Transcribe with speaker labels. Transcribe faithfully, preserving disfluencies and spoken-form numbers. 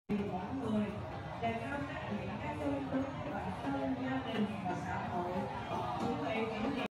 Speaker 1: mỗi người để mang lại những cái tươi tốt cho bản thân, gia đình và xã hội. Quý vị kỷ niệm